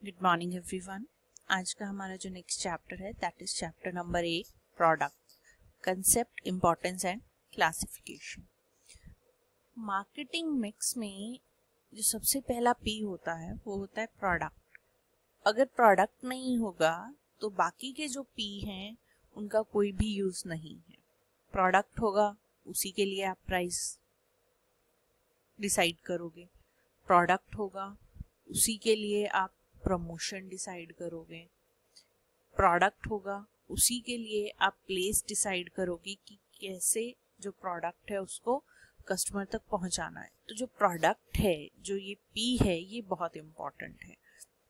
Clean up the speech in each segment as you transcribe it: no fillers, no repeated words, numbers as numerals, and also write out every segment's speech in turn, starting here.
Good morning everyone. आज का हमारा जो नेक्स्ट चैप्टर है that is chapter number 8 product concept importance and classification. Marketing mix में जो सबसे पहला पी होता है वो होता है प्रोडक्ट। अगर प्रोडक्ट नहीं होगा तो बाकी के जो पी हैं उनका कोई भी यूज नहीं है। प्रोडक्ट होगा उसी के लिए आप प्राइस डिसाइड करोगे, प्रोडक्ट होगा उसी के लिए आप प्रमोशन डिसाइड करोगे, प्रोडक्ट होगा उसी के लिए आप प्लेस डिसाइड करोगे कि कैसे जो प्रोडक्ट है उसको कस्टमर तक पहुंचाना है। तो जो प्रोडक्ट है, जो ये पी है, ये बहुत इम्पोर्टेंट है।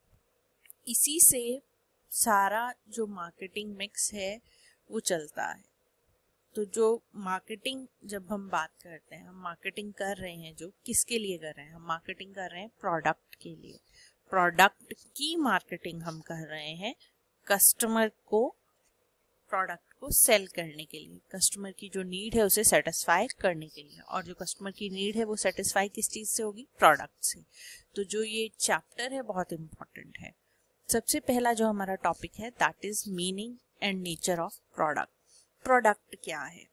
इसी से सारा जो मार्केटिंग मिक्स है वो चलता है। तो जो मार्केटिंग जब हम बात करते हैं, हम मार्केटिंग कर रहे हैं, जो किसके लिए कर रहे हैं, हम मार्केटिंग कर रहे हैं प्रोडक्ट के लिए। प्रोडक्ट की मार्केटिंग हम कर रहे हैं कस्टमर को प्रोडक्ट को सेल करने के लिए, कस्टमर की जो नीड है उसे सेटिस्फाई करने के लिए। और जो कस्टमर की नीड है वो सेटिस्फाई किस चीज से होगी? प्रोडक्ट से। तो जो ये चैप्टर है बहुत इंपॉर्टेंट है। सबसे पहला जो हमारा टॉपिक है that is meaning and nature of product. Product क्या है?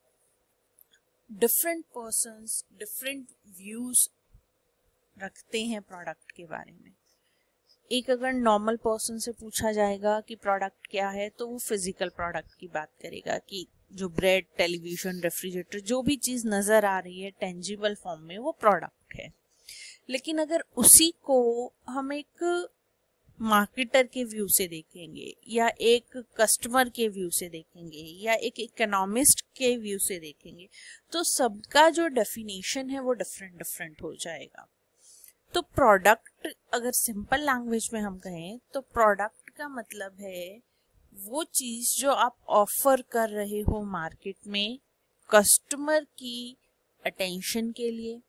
डिफरेंट पर्सन्स डिफरेंट व्यूज रखते हैं प्रोडक्ट के बारे में। एक अगर नॉर्मल पर्सन से पूछा जाएगा कि प्रोडक्ट क्या है तो वो फिजिकल प्रोडक्ट की बात करेगा कि जो ब्रेड, टेलीविजन, रेफ्रिजरेटर, जो भी चीज नजर आ रही है टेंजिबल फॉर्म में वो प्रोडक्ट है। लेकिन अगर उसी को हम एक मार्केटर के व्यू से देखेंगे या एक कस्टमर के व्यू से देखेंगे या एक इकोनॉमिस्ट के व्यू से देखेंगे तो सबका जो डेफिनेशन है वो डिफरेंट डिफरेंट हो जाएगा। तो प्रोडक्ट अगर सिंपल लैंग्वेज में हम कहें तो प्रोडक्ट का मतलब है वो चीज जो आप ऑफर कर रहे हो मार्केट में कस्टमर की अटेंशन के लिए,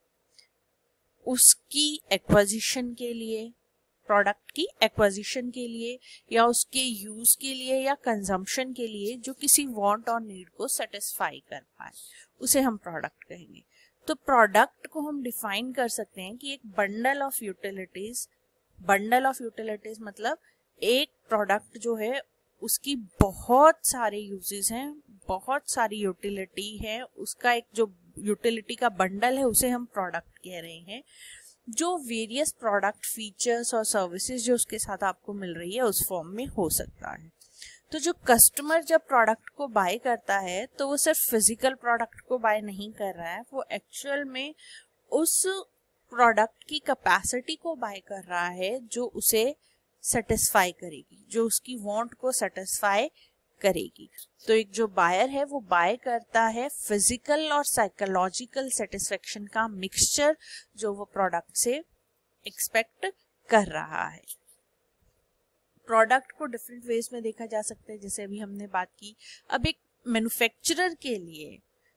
उसकी एक्विजिशन के लिए, प्रोडक्ट की एक्विजिशन के लिए या उसके यूज के लिए या कंजम्पशन के लिए, जो किसी वांट और नीड को सेटिस्फाई कर पाए, उसे हम प्रोडक्ट कहेंगे। तो प्रोडक्ट को हम डिफाइन कर सकते हैं कि एक bundle of utilities. Bundle of utilities मतलब एक प्रोडक्ट जो है उसकी बहुत सारे यूजेस हैं, बहुत सारी यूटिलिटी है, उसका एक जो यूटिलिटी का बंडल है उसे हम प्रोडक्ट कह रहे हैं। जो वेरियस प्रोडक्ट फीचर्स और सर्विसेज जो उसके साथ आपको मिल रही है उस फॉर्म में हो सकता है। तो जो कस्टमर जब प्रोडक्ट को बाय करता है तो वो सिर्फ फिजिकल प्रोडक्ट को बाय नहीं कर रहा है, वो एक्चुअल में उस प्रोडक्ट की कैपेसिटी को बाय कर रहा है जो उसे सेटिस्फाई करेगी, जो उसकी वांट को सेटिस्फाई करेगी। तो एक जो बायर है वो बाय करता है फिजिकल और साइकोलॉजिकल सेटिस्फेक्शन का मिक्सचर जो वो प्रोडक्ट से एक्सपेक्ट कर रहा है। प्रोडक्ट को डिफरेंट वेज में देखा जा सकता है, जैसे अभी हमने बात की। अब एक मैन्युफैक्चरर के लिए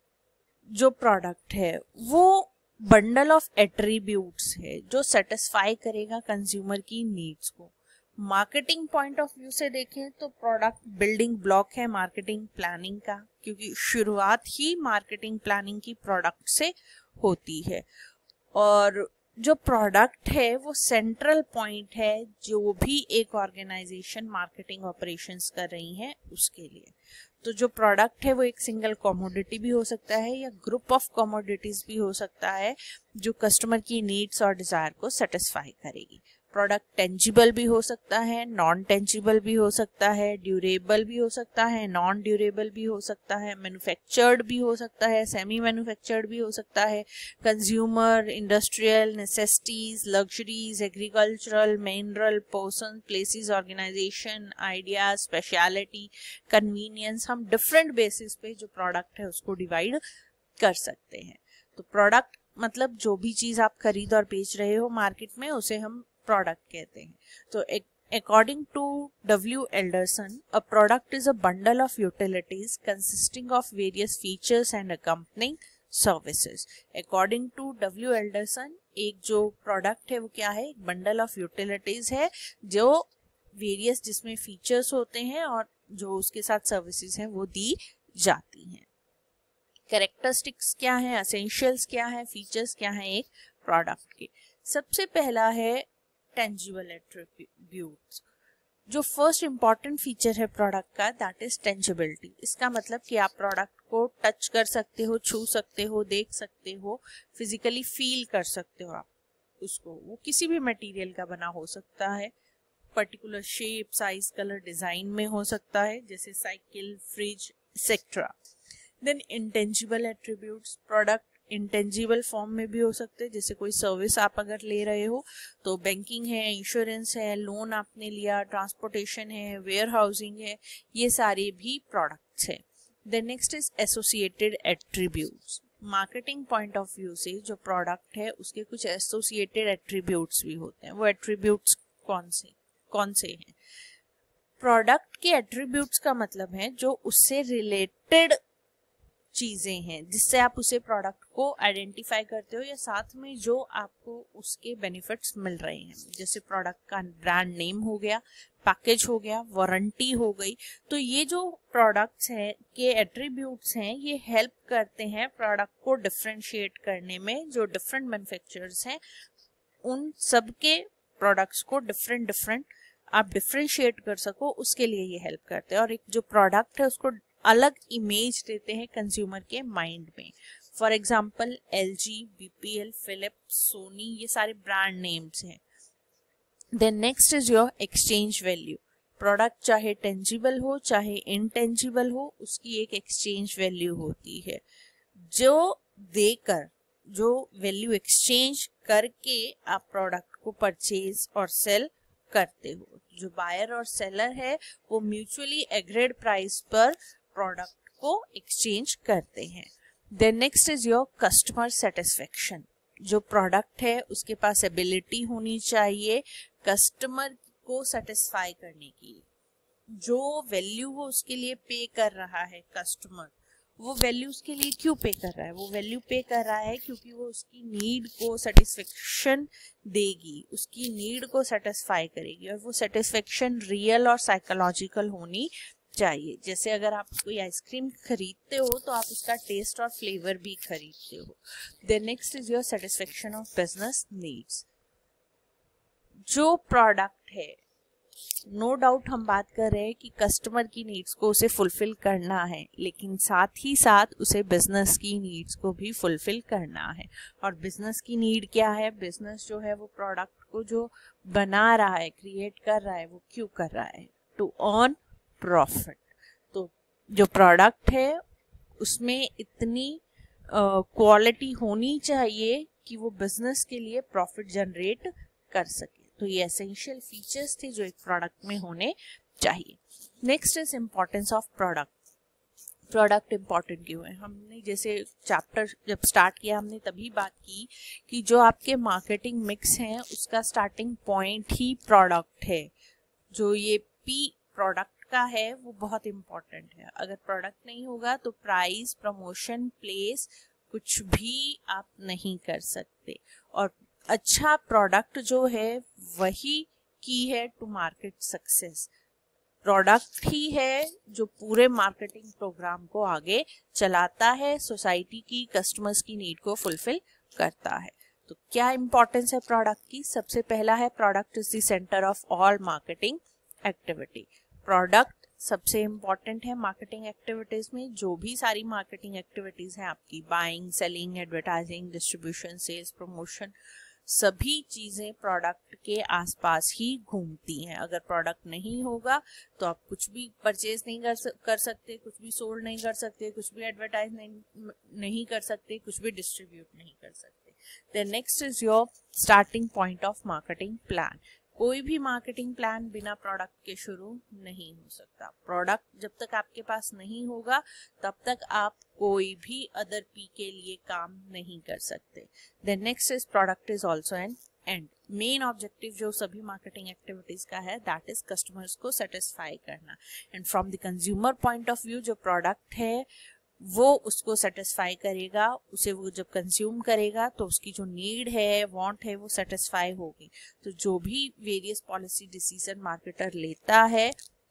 जो प्रोडक्ट है वो बंडल ऑफ एट्रीब्यूट्स है जो सेटिस्फाई करेगा कंज्यूमर की नीड्स को। मार्केटिंग पॉइंट ऑफ व्यू से देखें तो प्रोडक्ट बिल्डिंग ब्लॉक है मार्केटिंग प्लानिंग का, क्योंकि शुरुआत ही मार्केटिंग प्लानिंग की प्रोडक्ट से होती है। और जो प्रोडक्ट है वो सेंट्रल पॉइंट है जो भी एक ऑर्गेनाइजेशन मार्केटिंग ऑपरेशंस कर रही है उसके लिए। तो जो प्रोडक्ट है वो एक सिंगल कमोडिटी भी हो सकता है या ग्रुप ऑफ कमोडिटीज भी हो सकता है जो कस्टमर की नीड्स और डिजायर को सेटिस्फाई करेगी। प्रोडक्ट टेंजिबल भी हो सकता है, नॉन टेंजिबल भी हो सकता है, ड्यूरेबल भी हो सकता है, नॉन ड्यूरेबल भी हो सकता है, मैन्युफैक्चर्ड भी हो सकता है, सेमी मैन्युफैक्चर्ड भी हो सकता है, consumer, industrial, necessities, luxuries, agricultural, mineral, person, places, organisation, idea, speciality, convenience. हम डिफरेंट बेसिस पे जो प्रोडक्ट है उसको डिवाइड कर सकते हैं। तो प्रोडक्ट मतलब जो भी चीज आप खरीद और बेच रहे हो मार्केट में उसे हम प्रोडक्ट कहते हैं। तो according to W. Alderson, a product is a bundle of utilities consisting of various features and accompanying services. According to W. Alderson, एक जो प्रोडक्ट है वो क्या है? एक बंडल ऑफ यूटिलिटीज है जो वेरियस, जिसमें फीचर्स होते हैं और जो उसके साथ सर्विसेज हैं वो दी जाती हैं। कैरेक्टरिस्टिक्स क्या है, एसेंशियल्स क्या है, फीचर्स क्या है एक प्रोडक्ट के? सबसे पहला है टेंजिबल एट्रीब्यूट्स। जो फर्स्ट इंपॉर्टेंट फीचर है प्रोडक्ट का दैट इज टेंजिबिलिटी। इसका मतलब कि आप प्रोडक्ट को टच कर सकते हो, छू सकते हो, देख सकते हो, फिजिकली फील कर सकते हो आप उसको। वो किसी भी मटेरियल का बना हो सकता है, particular shape, size, colour, design में हो सकता है, जैसे cycle, fridge etcetera. Then intangible attributes, product intangible form में भी हो सकते हैं, जैसे कोई सर्विस आप अगर ले रहे हो तो बैंकिंग है, इंश्योरेंस है, लोन आपने लिया, ट्रांसपोर्टेशन है, वेयर हाउसिंग है, ये सारे भी प्रोडक्ट्स है। Then next is associated attributes. Marketing point of view से जो प्रोडक्ट है उसके कुछ एसोसिएटेड एट्रीब्यूट्स भी होते हैं। वो एट्रीब्यूट्स कौन से हैं? प्रोडक्ट के एट्रीब्यूट्स का मतलब है जो उससे रिलेटेड चीजें हैं, जिससे आप उसे प्रोडक्ट को आइडेंटिफाई करते हो या साथ में जो आपको उसके बेनिफिट्स मिल रहे हैं। जैसे प्रोडक्ट का ब्रांड नेम हो गया, पैकेज हो गया, वारंटी हो गई। तो ये जो प्रोडक्ट्स हैं के एट्रीब्यूट्स हैं, ये हेल्प करते हैं प्रोडक्ट को डिफरेंशिएट करने में। जो डिफरेंट मैन्युफैक्चरर्स हैं उन सब के प्रोडक्ट्स को डिफरेंट आप डिफरेंशिएट कर सको, उसके लिए ये हेल्प करते हैं। और एक जो प्रोडक्ट है उसको अलग इमेज देते हैं कंज्यूमर के माइंड में। For example LG, BPL, Philips, Sony, ये सारे ब्रांड नेम्स हैं। Then next is your exchange value. Product चाहे टेंजिबल हो चाहे इनटेंजिबल हो, उसकी एक एक्सचेंज वैल्यू होती है, जो देकर, जो वैल्यू एक्सचेंज करके आप प्रोडक्ट को परचेज और सेल करते हो। जो बायर और सेलर है वो म्यूचुअली एग्रीड प्राइस पर प्रोडक्ट को एक्सचेंज करते हैं। Then next is your customer satisfaction. जो प्रोडक्ट है उसके पास एबिलिटी होनी चाहिए कस्टमर को सेटिस्फाई करने की। जो वैल्यू वो उसके लिए पे कर रहा है कस्टमर, वो वैल्यू उसके लिए क्यों पे कर रहा है? वो वैल्यू पे कर रहा है क्योंकि वो उसकी नीड को सेटिस्फेक्शन देगी, उसकी नीड को सेटिस्फाई करेगी, और वो सेटिस्फेक्शन रियल और साइकोलॉजिकल होनी चाहिए। जैसे अगर आप कोई आइसक्रीम खरीदते हो तो आप उसका टेस्ट और फ्लेवर भी खरीदते हो। Then next is your satisfaction of business needs. जो प्रोडक्ट है, नो डाउट हम बात कर रहे हैं कि कस्टमर की नीड्स को उसे फुलफिल करना है, लेकिन साथ ही साथ उसे बिजनेस की नीड्स को भी फुलफिल करना है। और बिजनेस की नीड क्या है? बिजनेस जो है वो प्रोडक्ट को जो बना रहा है, क्रिएट कर रहा है, वो क्यों कर रहा है? To earn profit. तो जो प्रोडक्ट है उसमें इतनी क्वालिटी होनी चाहिए कि वो बिजनेस के लिए प्रॉफिट जनरेट कर सके। तो ये एसेंशियल फीचर्स थे जो एक प्रोडक्ट में होने चाहिए। Next is importance of product. Product important क्यों है? हमने जैसे चैप्टर जब स्टार्ट किया हमने तभी बात की कि जो आपके मार्केटिंग मिक्स हैं उसका स्टार्टिंग पॉइंट ही प्रोडक्ट है। जो ये P प्रोडक्ट का है वो बहुत इम्पोर्टेंट है। अगर प्रोडक्ट नहीं होगा तो प्राइस, प्रमोशन, प्लेस कुछ भी आप नहीं कर सकते। और अच्छा प्रोडक्ट जो है वही की है टू मार्केट सक्सेस। प्रोडक्ट ही है जो पूरे मार्केटिंग प्रोग्राम को आगे चलाता है, सोसाइटी की, कस्टमर्स की नीड को फुलफिल करता है। तो क्या इंपॉर्टेंस है प्रोडक्ट की? सबसे पहला है product is the centre of all marketing activity. Product सबसे इम्पॉर्टेंट है मार्केटिंग एक्टिविटीज में। जो भी सारी मार्केटिंग एक्टिविटीज हैं आपकी, buying, selling, advertising, distribution, sales, promotion, सभी चीजें प्रोडक्ट के आसपास ही घूमती हैं। अगर प्रोडक्ट नहीं होगा तो आप कुछ भी परचेज नहीं कर सकते, कुछ भी सोल्ड नहीं कर सकते, कुछ भी एडवर्टाइज नहीं कर सकते, कुछ भी डिस्ट्रीब्यूट नहीं कर सकते। Then next is your starting point of marketing plan. कोई भी मार्केटिंग प्लान बिना प्रोडक्ट के शुरू नहीं हो सकता। प्रोडक्ट जब तक आपके पास नहीं होगा तब तक आप कोई भी अदर पी के लिए काम नहीं कर सकते। Then next is product is also an end. Main objective जो सभी मार्केटिंग एक्टिविटीज का है दैट इज कस्टमर्स को सेटिस्फाई करना। And from the consumer point of view जो प्रोडक्ट है वो उसको सेटिस्फाई करेगा, उसे वो जब कंज्यूम करेगा तो उसकी जो नीड है, वांट है, वो सेटिस्फाई होगी। तो जो भी वेरियस पॉलिसी डिसीजन मार्केटर लेता है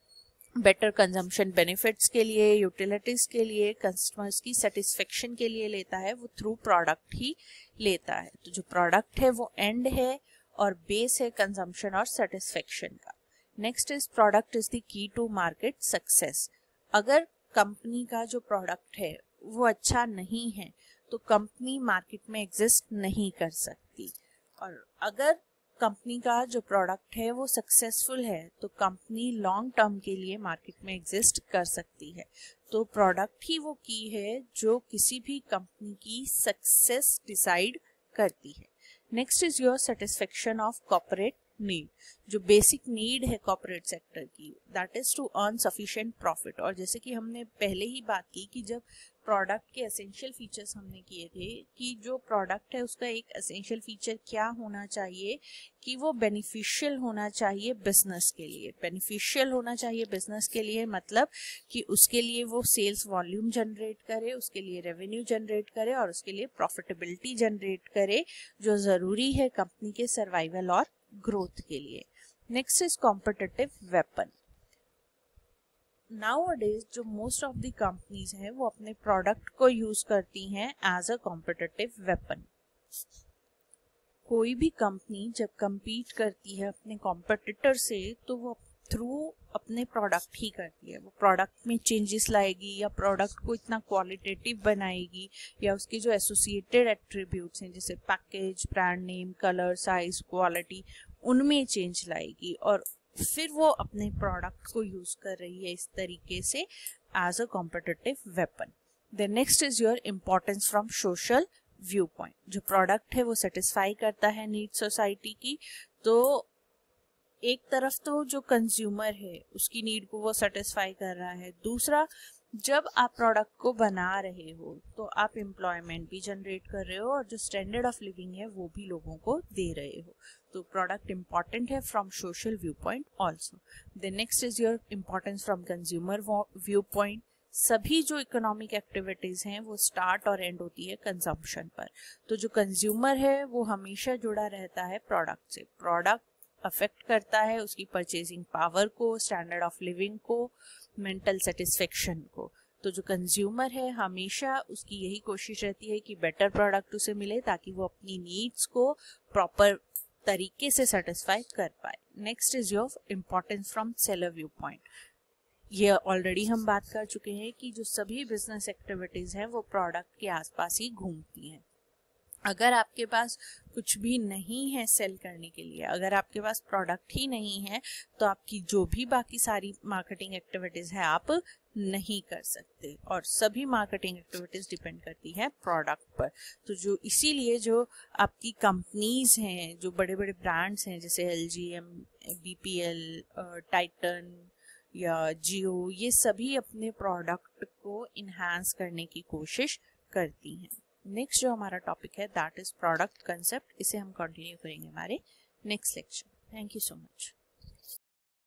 बेटर कंजम्पशन बेनिफिट्स के लिए, यूटिलिटीज के लिए, कस्टमर्स की सेटिस्फेक्शन के लिए लेता है, वो थ्रू प्रोडक्ट ही लेता है। तो जो प्रोडक्ट है वो एंड है और बेस है कंजम्पशन और सेटिस्फेक्शन का। Next is product is the key to market success. अगर कंपनी का जो प्रोडक्ट है वो अच्छा नहीं है तो कंपनी मार्केट में एग्जिस्ट नहीं कर सकती, और अगर कंपनी का जो प्रोडक्ट है वो सक्सेसफुल है तो कंपनी लॉन्ग टर्म के लिए मार्केट में एग्जिस्ट कर सकती है। तो प्रोडक्ट ही वो की है जो किसी भी कंपनी की सक्सेस डिसाइड करती है। Next is your satisfaction of corporate need. जो बेसिक नीड है कॉर्पोरेट सेक्टर की, that is to earn sufficient profit. और जैसे कि हमने पहले ही बात की कि जब प्रोडक्ट के एसेंशियल फीचर्स हमने किए थे कि जो प्रोडक्ट है उसका एक एसेंशियल फीचर क्या होना चाहिए कि वो बेनिफिशियल होना चाहिए बिजनेस के लिए। बेनिफिशियल होना चाहिए बिजनेस के लिए मतलब कि उसके लिए वो सेल्स वॉल्यूम जनरेट करे, उसके लिए रेवेन्यू जनरेट करे और उसके लिए प्रॉफिटेबिलिटी जनरेट करे, जो ज़रूरी है कंपनी के सर्वाइवल और ग्रोथ के लिए। Next is competitive weapon. Nowadays जो मोस्ट ऑफ द कंपनीज हैं वो अपने प्रोडक्ट को यूज करती हैं एज अ कॉम्पिटिटिव वेपन। कोई भी कंपनी जब compete करती है अपने कॉम्पिटिटर से तो वो थ्रू अपने प्रोडक्ट ही करती है। वो प्रोडक्ट में चेंजेस लाएगी या प्रोडक्ट को इतना क्वालिटेटिव बनाएगी या उसके जो एसोसिएटेड एट्रीब्यूट्स हैं जैसे package, brand name, colour, size, quality, उनमें चेंज लाएगी और फिर वो अपने प्रोडक्ट को यूज कर रही है इस तरीके से as a competitive weapon. The next is your importance from social view point. जो प्रोडक्ट है वो सेटिस्फाई करता है नीड सोसाइटी की, तो एक तरफ तो जो कंज्यूमर है उसकी नीड को वो सेटिस्फाई कर रहा है, दूसरा जब आप प्रोडक्ट को बना रहे हो तो आप एम्प्लॉयमेंट भी जनरेट कर रहे हो और जो स्टैंडर्ड ऑफ लिविंग है वो भी लोगों को दे रहे हो। तो प्रोडक्ट इंपॉर्टेंट है from social view point also. The next is your importance from consumer view point. सभी जो इकोनॉमिक एक्टिविटीज हैं वो स्टार्ट और एंड होती है कंजम्पशन पर। तो जो कंज्यूमर है वो हमेशा जुड़ा रहता है प्रोडक्ट से। प्रोडक्ट अफेक्ट करता है उसकी परचेजिंग पावर को, स्टैंडर्ड ऑफ लिविंग को, मेंटल सेटिस्फेक्शन को। तो जो कंज्यूमर है हमेशा उसकी यही कोशिश रहती है कि बेटर प्रोडक्ट उसे मिले ताकि वो अपनी नीड्स को प्रॉपर तरीके से सेटिस्फाई कर पाए। Next is your importance from seller view point. ये ऑलरेडी हम बात कर चुके हैं कि जो सभी बिजनेस एक्टिविटीज हैं वो प्रोडक्ट के आसपास ही घूमती हैं। अगर आपके पास कुछ भी नहीं है सेल करने के लिए, अगर आपके पास प्रोडक्ट ही नहीं है तो आपकी जो भी बाकी सारी मार्केटिंग एक्टिविटीज है आप नहीं कर सकते, और सभी मार्केटिंग एक्टिविटीज डिपेंड करती है प्रोडक्ट पर। तो जो इसीलिए जो आपकी कंपनीज हैं, जो बड़े बड़े ब्रांड्स हैं जैसे LG, BPL, टाइटन या जियो, ये सभी अपने प्रोडक्ट को इन्हांस करने की कोशिश करती हैं। नेक्स्ट जो हमारा टॉपिक है दैट इज प्रोडक्ट कंसेप्ट। इसे हम कंटिन्यू करेंगे हमारे next lecture. Thank you so much.